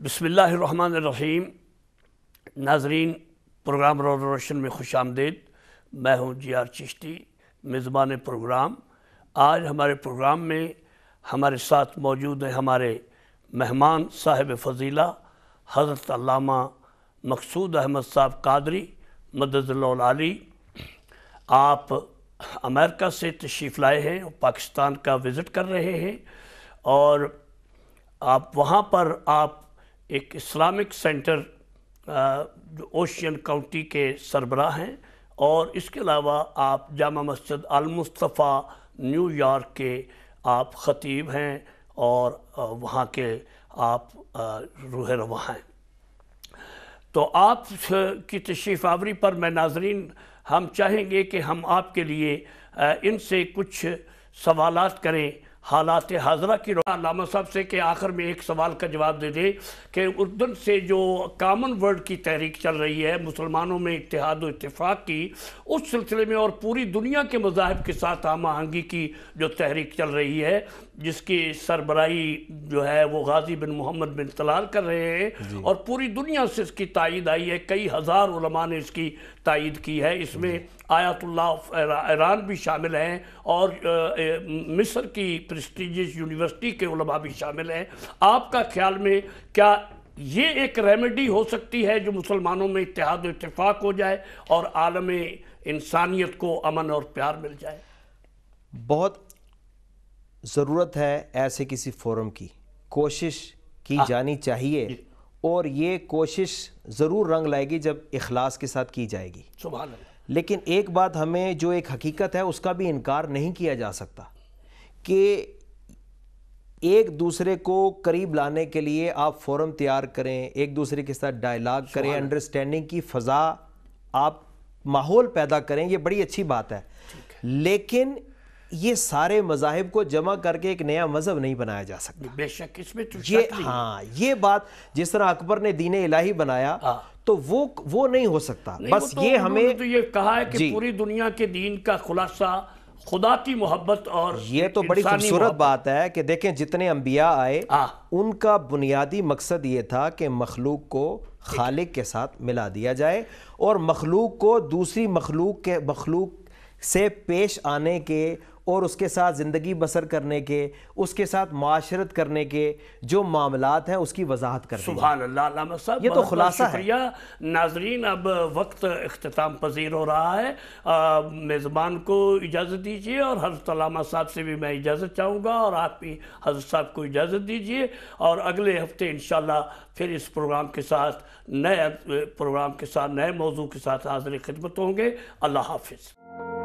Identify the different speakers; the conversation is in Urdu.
Speaker 1: بسم اللہ الرحمن الرحیم۔ ناظرین، پروگرام روز روشن میں خوش آمدید۔ میں ہوں جی آر چشتی، میزبان پروگرام۔ آج ہمارے پروگرام میں ہمارے ساتھ موجود ہیں ہمارے مہمان صاحب فضیلہ حضرت علامہ مقصود احمد صاحب قادری مدد اللہ العالی۔ آپ امریکہ سے تشریف لائے ہیں اور پاکستان کا وزٹ کر رہے ہیں، اور آپ وہاں پر آپ ایک اسلامک سینٹر جو اوشین کاؤنٹی کے سربراہ ہیں، اور اس کے علاوہ آپ جامع مسجد المصطفیٰ نیو یارک کے آپ خطیب ہیں، اور وہاں کے آپ روح رواں ہیں۔ تو آپ کی تشریف آوری پر میں ناظرین ہم چاہیں گے کہ ہم آپ کے لیے ان سے کچھ سوالات کریں حالات حاضرہ کی۔ علامہ صاحب سے کہ آخر میں ایک سوال کا جواب دے دے کہ اردن سے جو کامن ورلڈ کی تحریک چل رہی ہے، مسلمانوں میں اتحاد و اتفاق کی، اس سلسلے میں اور پوری دنیا کے مذاہب کے ساتھ ہم آہنگی کی جو تحریک چل رہی ہے، جس کی سربراہی جو ہے وہ غازی بن محمد بن طلال کر رہے ہیں، اور پوری دنیا سے اس کی تائید آئی ہے، کئی ہزار علماء نے اس کی تائید کی ہے۔ اس میں آیت اللہ ایران بھی شامل ہیں، اور مصر کی پریسٹیجیس یونیورسٹی کے علماء بھی شامل ہیں۔ آپ کا خیال میں کیا یہ ایک ریمیڈی ہو سکتی ہے جو مسلمانوں میں اتحاد و اتفاق ہو جائے اور عالم انسانیت کو امن اور پیار مل جائے؟
Speaker 2: بہت ضرورت ہے ایسے کسی فورم کی، کوشش کی جانی چاہیے، اور یہ کوشش ضرور رنگ لائے گی جب اخلاص کے ساتھ کی جائے گی۔
Speaker 1: سبحان اللہ۔
Speaker 2: لیکن ایک بات ہمیں جو ایک حقیقت ہے اس کا بھی انکار نہیں کیا جا سکتا کہ ایک دوسرے کو قریب لانے کے لیے آپ فورم تیار کریں، ایک دوسرے کے ساتھ ڈائیلاگ کریں، انڈرسٹینڈنگ کی فضا آپ ماحول پیدا کریں، یہ بڑی اچھی بات ہے۔ لیکن یہ سارے مذاہب کو جمع کر کے ایک نیا مذہب نہیں بنایا جا سکتا۔
Speaker 1: بے شک اس میں تو
Speaker 2: یہ بات جس طرح اکبر نے دین الہی بنایا تو وہ نہیں ہو سکتا۔ بس یہ ہمیں
Speaker 1: تو یہ کہا ہے کہ پوری دنیا کے دین کا خلاصہ خدا کی محبت، اور
Speaker 2: یہ تو بڑی خوبصورت بات ہے کہ دیکھیں جتنے انبیاء آئے ان کا بنیادی مقصد یہ تھا کہ مخلوق کو خالق کے ساتھ ملا دیا جائے، اور مخلوق کو دوسری مخلوق سے پیش آنے کے اور اس کے ساتھ زندگی بسر کرنے کے، اس کے ساتھ معاشرت کرنے کے جو معاملات ہیں اس کی وضاحت کر دی۔
Speaker 1: سبحان اللہ علامہ صاحب،
Speaker 2: یہ تو خلاصہ ہے۔
Speaker 1: شکریہ ناظرین، اب وقت اختتام پذیر ہو رہا ہے۔ میزبان کو اجازت دیجیے، اور حضرت علامہ صاحب سے بھی میں اجازت چاہوں گا، اور آپ بھی حضرت صاحب کو اجازت دیجیے، اور اگلے ہفتے انشاءاللہ پھر اس پروگرام کے ساتھ نئے موضوع کے ساتھ حاضر خدمت ہوں گے۔ اللہ حافظ۔